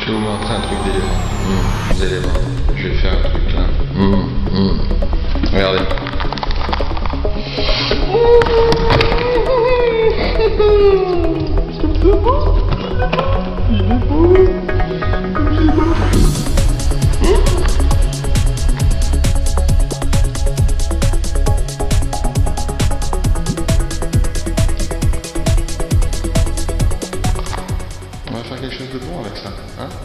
vais vous montrer un truc délirant. Vous allez voir. Je vais faire un truc là. Regardez. On va faire quelque chose de bon avec ça, hein?